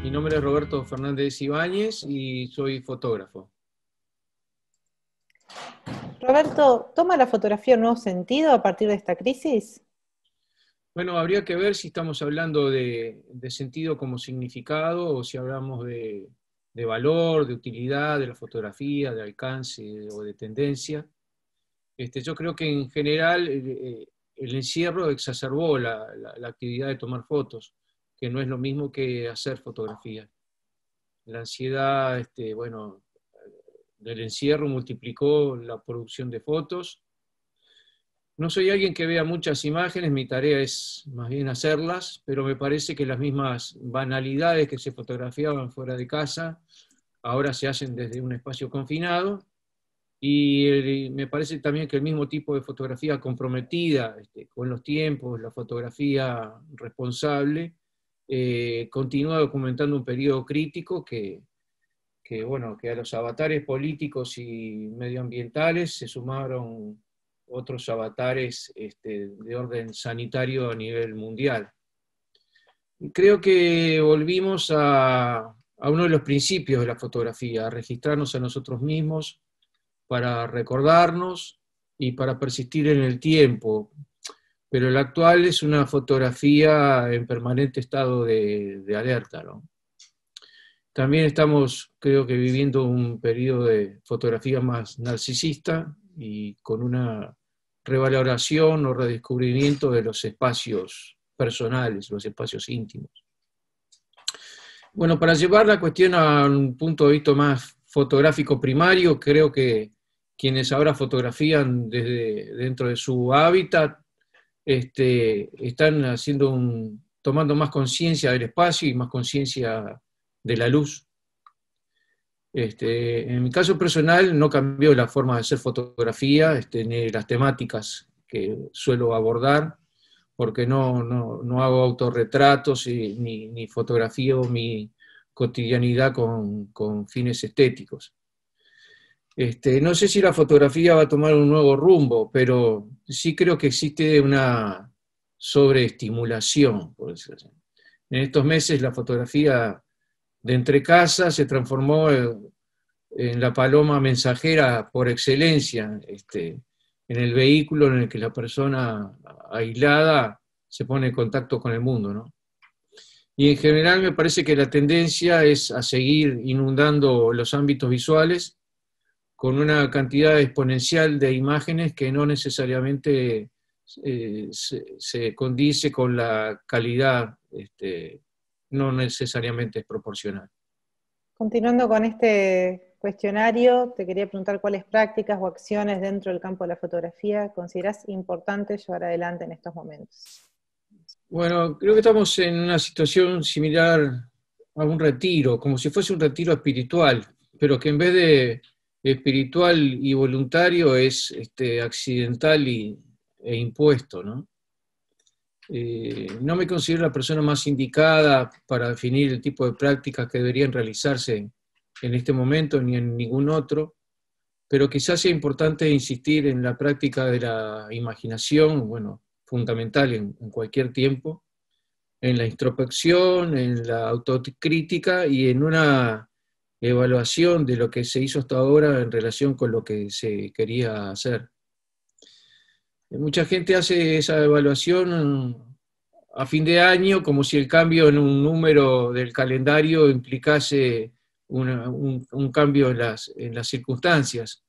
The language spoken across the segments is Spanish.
Mi nombre es Roberto Fernández Ibáñez y soy fotógrafo. Roberto, ¿toma la fotografía un nuevo sentido a partir de esta crisis? Bueno, habría que ver si estamos hablando de sentido como significado o si hablamos de valor, de utilidad de la fotografía, de alcance o de tendencia. Yo creo que en general el encierro exacerbó la actividad de tomar fotos, que no es lo mismo que hacer fotografía. La ansiedad, bueno, del encierro multiplicó la producción de fotos. No soy alguien que vea muchas imágenes, mi tarea es más bien hacerlas, pero me parece que las mismas banalidades que se fotografiaban fuera de casa, ahora se hacen desde un espacio confinado, y me parece también que el mismo tipo de fotografía comprometida con los tiempos, la fotografía responsable, continúa documentando un periodo crítico bueno, que a los avatares políticos y medioambientales se sumaron otros avatares de orden sanitario a nivel mundial. Y creo que volvimos a uno de los principios de la fotografía, a registrarnos a nosotros mismos para recordarnos y para persistir en el tiempo. Pero el actual es una fotografía en permanente estado de alerta, ¿no? También estamos, creo que, viviendo un periodo de fotografía más narcisista y con una revaloración o redescubrimiento de los espacios personales, los espacios íntimos. Bueno, para llevar la cuestión a un punto de vista más fotográfico primario, creo que quienes ahora fotografían desde dentro de su hábitat están tomando más conciencia del espacio y más conciencia de la luz. En mi caso personal no cambió la forma de hacer fotografía, ni las temáticas que suelo abordar, porque no hago autorretratos ni fotografío mi cotidianidad con fines estéticos. No sé si la fotografía va a tomar un nuevo rumbo, pero sí creo que existe una sobreestimulación, por decirlo así. En estos meses la fotografía de entrecasa se transformó en la paloma mensajera por excelencia, en el vehículo en el que la persona aislada se pone en contacto con el mundo, ¿no? Y en general me parece que la tendencia es a seguir inundando los ámbitos visuales con una cantidad exponencial de imágenes que no necesariamente se condice con la calidad, no necesariamente es proporcional. Continuando con este cuestionario, te quería preguntar cuáles prácticas o acciones dentro del campo de la fotografía considerás importantes llevar adelante en estos momentos. Bueno, creo que estamos en una situación similar a un retiro, como si fuese un retiro espiritual, pero que en vez de espiritual y voluntario es accidental e impuesto, ¿no? No me considero la persona más indicada para definir el tipo de prácticas que deberían realizarse en este momento ni en ningún otro, pero quizás sea importante insistir en la práctica de la imaginación, bueno, fundamental en cualquier tiempo, en la introspección, en la autocrítica y en una evaluación de lo que se hizo hasta ahora en relación con lo que se quería hacer. Mucha gente hace esa evaluación a fin de año como si el cambio en un número del calendario implicase un cambio en las circunstancias.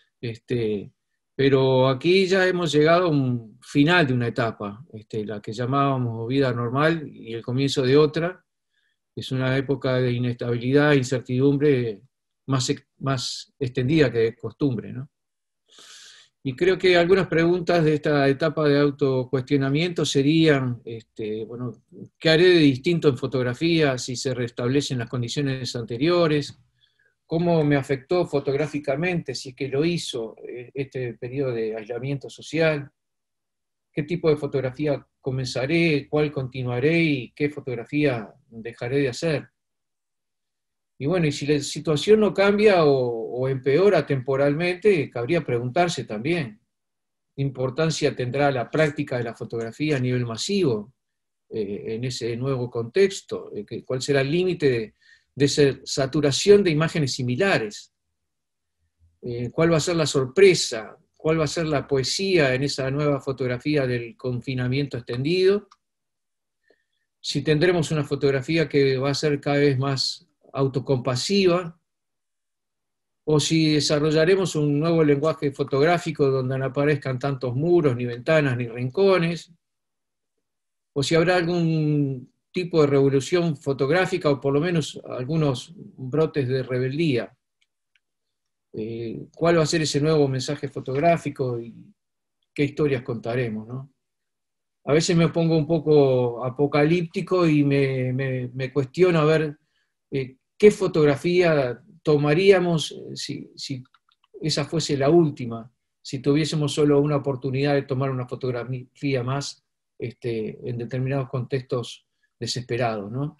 Pero aquí ya hemos llegado a un final de una etapa, la que llamábamos vida normal y el comienzo de otra. Es una época de inestabilidad e incertidumbre más extendida que de costumbre, ¿no? Y creo que algunas preguntas de esta etapa de autocuestionamiento serían, bueno, ¿qué haré de distinto en fotografía si se restablecen las condiciones anteriores? ¿Cómo me afectó fotográficamente, si es que lo hizo, este periodo de aislamiento social? ¿Qué tipo de fotografía comenzaré? ¿Cuál continuaré? ¿Y qué fotografía dejaré de hacer? Y bueno, y si la situación no cambia o empeora temporalmente, cabría preguntarse también, ¿qué importancia tendrá la práctica de la fotografía a nivel masivo? en ese nuevo contexto? ¿Cuál será el límite de esa saturación de imágenes similares? ¿Cuál va a ser la sorpresa? ¿Cuál va a ser la poesía en esa nueva fotografía del confinamiento extendido? Si tendremos una fotografía que va a ser cada vez más autocompasiva, o si desarrollaremos un nuevo lenguaje fotográfico donde no aparezcan tantos muros, ni ventanas, ni rincones, o si habrá algún tipo de revolución fotográfica, o por lo menos algunos brotes de rebeldía. ¿Cuál va a ser ese nuevo mensaje fotográfico y qué historias contaremos, ¿no? A veces me pongo un poco apocalíptico y me cuestiono a ver qué fotografía tomaríamos si esa fuese la última, si tuviésemos solo una oportunidad de tomar una fotografía más en determinados contextos desesperados, ¿no?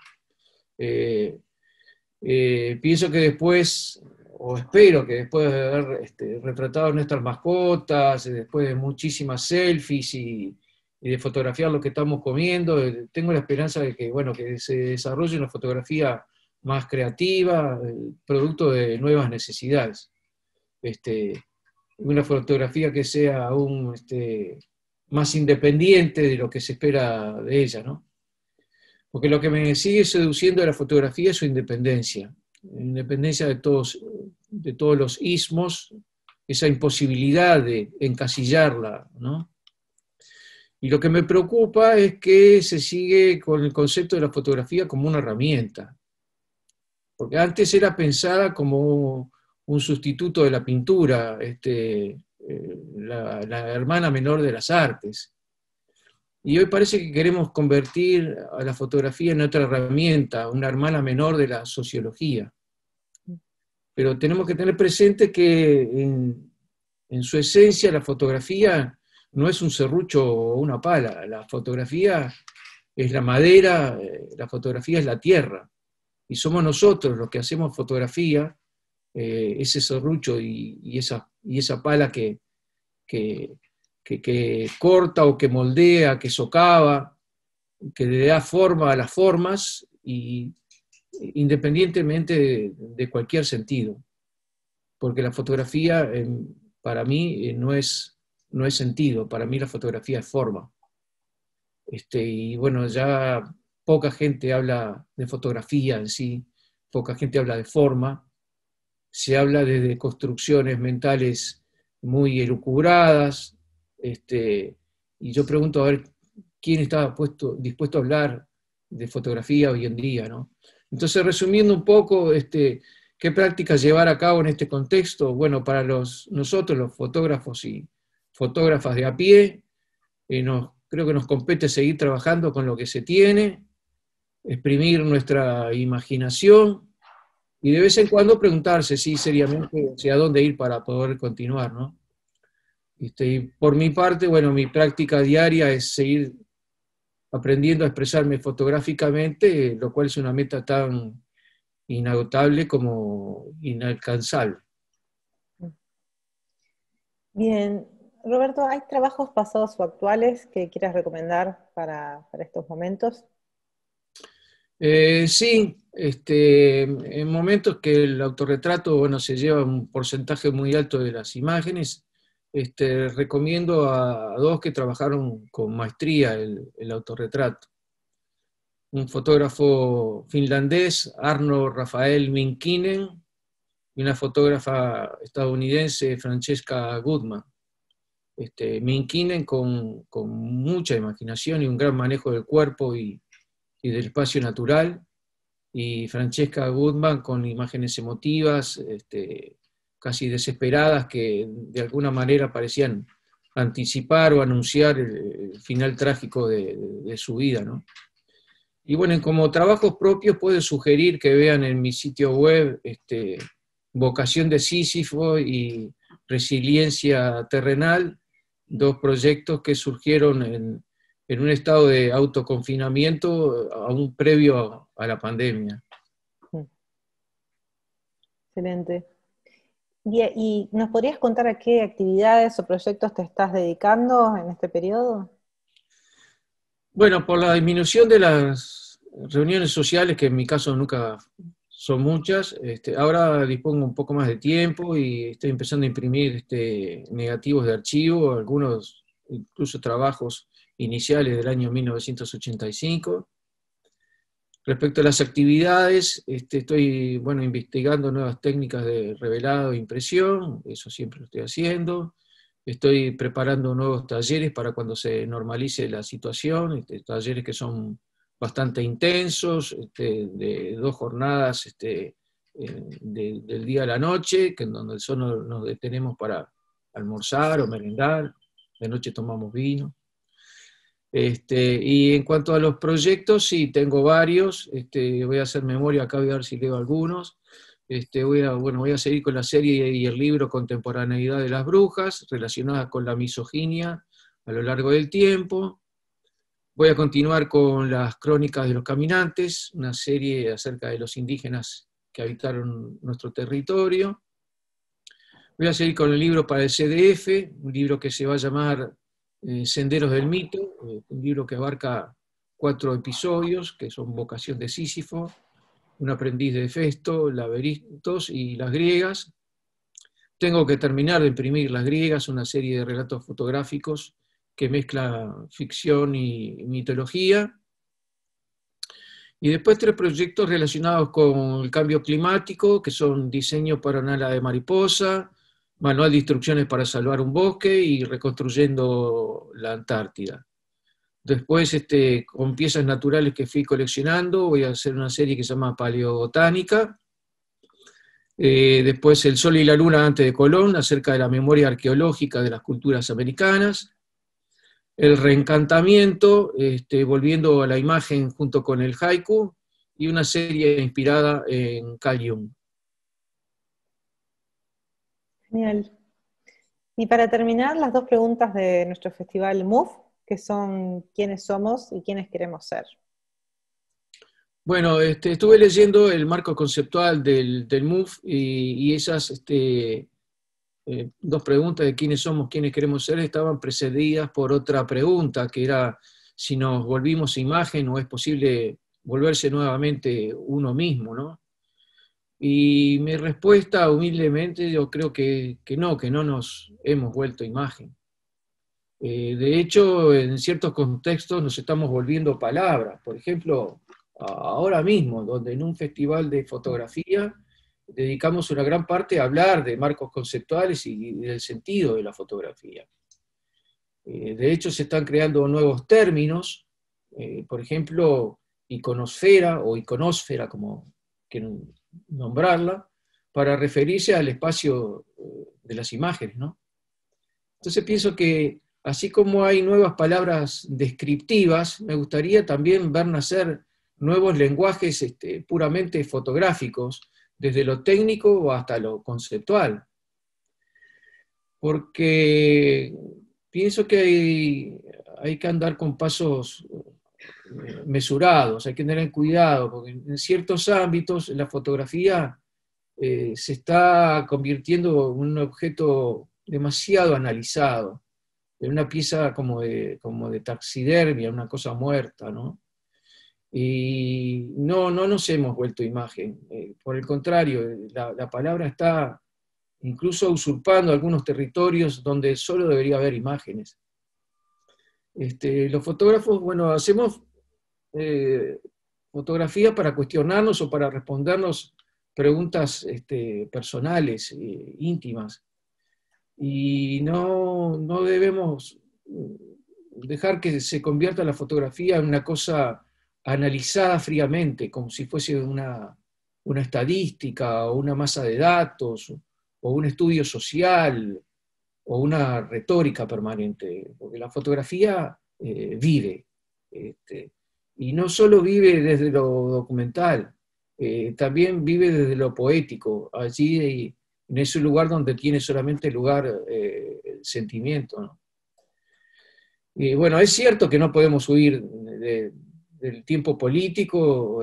Pienso que después, o espero que después de haber retratado nuestras mascotas, después de muchísimas selfies y de fotografiar lo que estamos comiendo, tengo la esperanza de que, bueno, que se desarrolle una fotografía más creativa, producto de nuevas necesidades. Una fotografía que sea aún más independiente de lo que se espera de ella, ¿no? Porque lo que me sigue seduciendo de la fotografía es su independencia de todos los ismos, esa imposibilidad de encasillarla, ¿no? Y lo que me preocupa es que se sigue con el concepto de la fotografía como una herramienta, porque antes era pensada como un sustituto de la pintura, la hermana menor de las artes. Y hoy parece que queremos convertir a la fotografía en otra herramienta, una hermana menor de la sociología. Pero tenemos que tener presente que en su esencia la fotografía no es un serrucho o una pala, la fotografía es la madera, la fotografía es la tierra, y somos nosotros los que hacemos fotografía, ese serrucho y esa pala que corta o que moldea, que socava, que le da forma a las formas, y independientemente de cualquier sentido. Porque la fotografía, para mí, no es sentido, para mí la fotografía es forma. Y bueno, ya poca gente habla de fotografía en sí, poca gente habla de forma, se habla de construcciones mentales muy elucubradas, y yo pregunto a ver quién está dispuesto a hablar de fotografía hoy en día, ¿no? Entonces, resumiendo un poco, ¿qué prácticas llevar a cabo en este contexto? Bueno, para nosotros, los fotógrafos y fotógrafas de a pie, creo que nos compete seguir trabajando con lo que se tiene, exprimir nuestra imaginación, y de vez en cuando preguntarse, sí, seriamente, hacia dónde ir para poder continuar, ¿no? Y por mi parte, bueno, mi práctica diaria es seguir aprendiendo a expresarme fotográficamente, lo cual es una meta tan inagotable como inalcanzable. Bien, Roberto, ¿hay trabajos pasados o actuales que quieras recomendar para estos momentos? Sí, en momentos que el autorretrato, bueno, se lleva un porcentaje muy alto de las imágenes, recomiendo a dos que trabajaron con maestría el autorretrato. Un fotógrafo finlandés, Arno Rafael Minkinen, y una fotógrafa estadounidense, Francesca Goodman. Minkinen con mucha imaginación y un gran manejo del cuerpo y del espacio natural, y Francesca Goodman con imágenes emotivas, casi desesperadas, que de alguna manera parecían anticipar o anunciar el final trágico de su vida, ¿no? Y bueno, como trabajos propios puedo sugerir que vean en mi sitio web Vocación de Sísifo y Resiliencia Terrenal, dos proyectos que surgieron en un estado de autoconfinamiento aún previo a la pandemia. Excelente. ¿Y nos podrías contar a qué actividades o proyectos te estás dedicando en este periodo? Bueno, por la disminución de las reuniones sociales, que en mi caso nunca son muchas, ahora dispongo un poco más de tiempo y estoy empezando a imprimir negativos de archivo, algunos incluso trabajos iniciales del año 1985. Respecto a las actividades, estoy bueno, investigando nuevas técnicas de revelado e impresión, eso siempre lo estoy haciendo. Estoy preparando nuevos talleres para cuando se normalice la situación, talleres que son bastante intensos, de 2 jornadas del día a la noche, que en donde solo nos detenemos para almorzar o merendar, de noche tomamos vino. Y en cuanto a los proyectos, sí, tengo varios. Voy a hacer memoria acá, voy a ver si leo algunos. Voy a seguir con la serie y el libro Contemporaneidad de las Brujas, relacionada con la misoginia a lo largo del tiempo. Voy a continuar con las Crónicas de los Caminantes, una serie acerca de los indígenas que habitaron nuestro territorio. Voy a seguir con el libro para el CDF, un libro que se va a llamar Senderos del Mito, un libro que abarca 4 episodios, que son Vocación de Sísifo, Un aprendiz de Hefesto, Laberintos y Las Griegas. Tengo que terminar de imprimir Las Griegas, una serie de relatos fotográficos que mezcla ficción y mitología. Y después 3 proyectos relacionados con el cambio climático, que son Diseño para un ala de mariposa, Manual de instrucciones para salvar un bosque y Reconstruyendo la Antártida. Después, con piezas naturales que fui coleccionando, voy a hacer una serie que se llama Paleobotánica. Después El Sol y la Luna antes de Colón, acerca de la memoria arqueológica de las culturas americanas. El reencantamiento, volviendo a la imagen junto con el haiku, y una serie inspirada en Carl Jung. Genial. Y para terminar, las 2 preguntas de nuestro festival MOVE, que son quiénes somos y quiénes queremos ser. Bueno, estuve leyendo el marco conceptual del MOVE y esas 2 preguntas de quiénes somos, quiénes queremos ser, estaban precedidas por otra pregunta, que era si nos volvimos imagen o es posible volverse nuevamente uno mismo, ¿no? Y mi respuesta, humildemente, yo creo que no nos hemos vuelto imagen. De hecho, en ciertos contextos nos estamos volviendo palabras. Por ejemplo, ahora mismo, donde en un festival de fotografía dedicamos una gran parte a hablar de marcos conceptuales y del sentido de la fotografía. De hecho, se están creando nuevos términos, por ejemplo, iconosfera o iconósfera, como quieran nombrarla, para referirse al espacio de las imágenes, ¿no? Entonces pienso que así como hay nuevas palabras descriptivas, me gustaría también ver nacer nuevos lenguajes puramente fotográficos, desde lo técnico hasta lo conceptual. Porque pienso que hay que andar con pasos mesurados, hay que tener cuidado, porque en ciertos ámbitos la fotografía se está convirtiendo en un objeto demasiado analizado, en una pieza como de taxidermia, una cosa muerta, ¿no? Y no nos hemos vuelto imagen, por el contrario, la palabra está incluso usurpando algunos territorios donde solo debería haber imágenes. Los fotógrafos, bueno, hacemos fotografía para cuestionarnos o para respondernos preguntas personales, íntimas. Y no debemos dejar que se convierta la fotografía en una cosa analizada fríamente, como si fuese una estadística o una masa de datos o un estudio social o una retórica permanente, porque la fotografía vive, y no solo vive desde lo documental, también vive desde lo poético, allí en ese lugar donde tiene solamente lugar el sentimiento, ¿no? Y bueno, es cierto que no podemos huir del tiempo político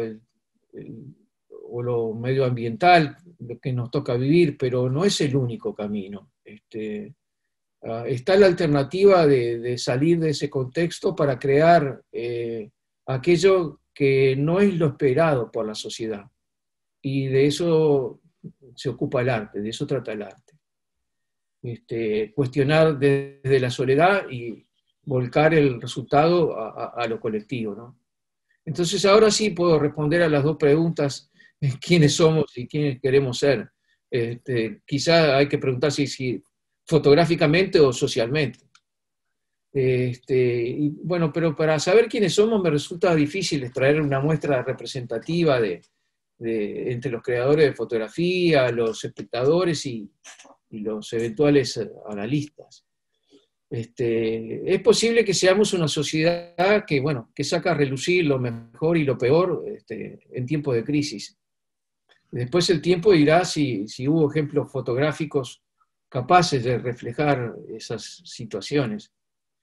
o lo medioambiental, lo que nos toca vivir, pero no es el único camino. está la alternativa de salir de ese contexto para crear aquello que no es lo esperado por la sociedad. Y de eso se ocupa el arte, de eso trata el arte. Cuestionar desde la soledad y volcar el resultado a lo colectivo, ¿no? Entonces ahora sí puedo responder a las dos preguntas, quiénes somos y quiénes queremos ser. Quizá hay que preguntar si fotográficamente o socialmente. Y bueno, pero para saber quiénes somos me resulta difícil extraer una muestra representativa entre los creadores de fotografía, los espectadores y los eventuales analistas. Es posible que seamos una sociedad que, bueno, que saca a relucir lo mejor y lo peor en tiempos de crisis. Después el tiempo dirá si hubo ejemplos fotográficos capaces de reflejar esas situaciones.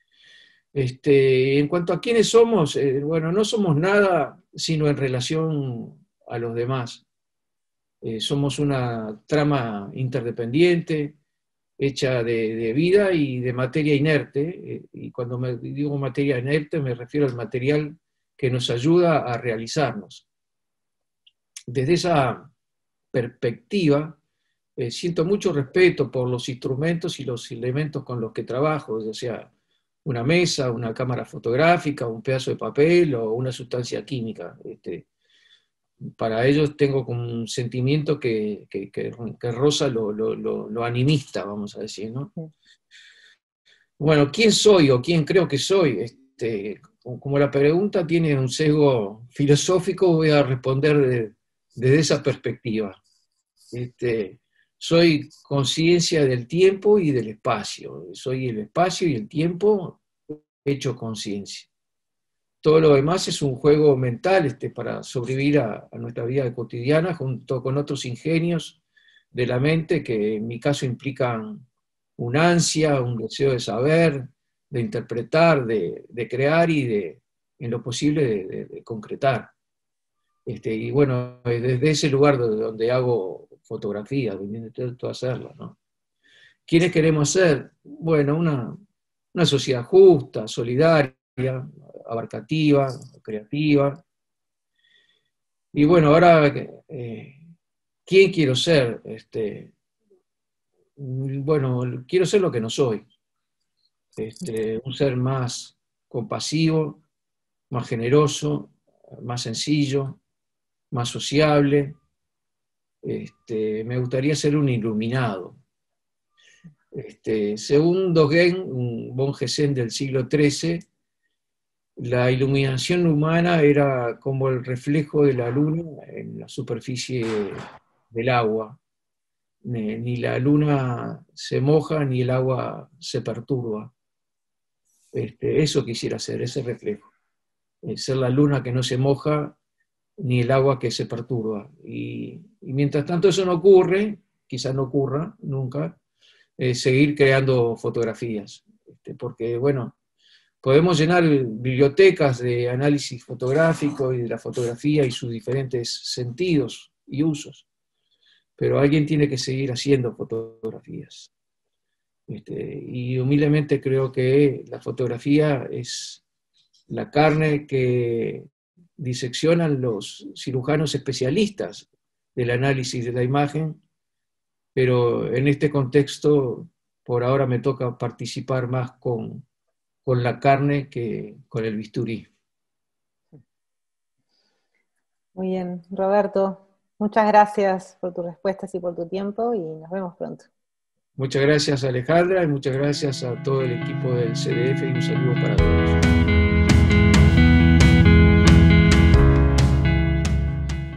En cuanto a quiénes somos, bueno, no somos nada sino en relación a los demás. Somos una trama interdependiente, hecha de vida y de materia inerte, y cuando digo materia inerte me refiero al material que nos ayuda a realizarnos. Desde esa perspectiva, siento mucho respeto por los instrumentos y los elementos con los que trabajo, ya sea una mesa, una cámara fotográfica, un pedazo de papel o una sustancia química. Para ellos tengo como un sentimiento que roza lo animista, vamos a decir, ¿no? Bueno, ¿quién soy o quién creo que soy? Como la pregunta tiene un sesgo filosófico, voy a responder desde esa perspectiva. Soy conciencia del tiempo y del espacio. Soy el espacio y el tiempo hecho conciencia. Todo lo demás es un juego mental para sobrevivir a nuestra vida cotidiana junto con otros ingenios de la mente que en mi caso implican una ansia, un deseo de saber, de interpretar, de crear y en lo posible de concretar. Y bueno, desde ese lugar donde hago fotografía, donde intento hacerlo, ¿no? ¿Quiénes queremos ser? Bueno, una sociedad justa, solidaria, abarcativa, creativa. Y bueno, ahora, ¿quién quiero ser? Bueno, quiero ser lo que no soy. Un ser más compasivo, más generoso, más sencillo, más sociable. Me gustaría ser un iluminado. Según Dogen, un monje zen del siglo XIII, la iluminación humana era como el reflejo de la luna en la superficie del agua. Ni la luna se moja ni el agua se perturba. Eso quisiera ser, ese reflejo. Ser la luna que no se moja ni el agua que se perturba. Y mientras tanto eso no ocurre, quizás no ocurra nunca, seguir creando fotografías. Porque, bueno, podemos llenar bibliotecas de análisis fotográfico y de la fotografía y sus diferentes sentidos y usos, pero alguien tiene que seguir haciendo fotografías. Y humildemente creo que la fotografía es la carne que diseccionan los cirujanos especialistas del análisis de la imagen, pero en este contexto por ahora me toca participar más con la carne que con el bisturí. Muy bien, Roberto, muchas gracias por tus respuestas y por tu tiempo y nos vemos pronto. Muchas gracias, Alejandra, y muchas gracias a todo el equipo del CDF y un saludo para todos.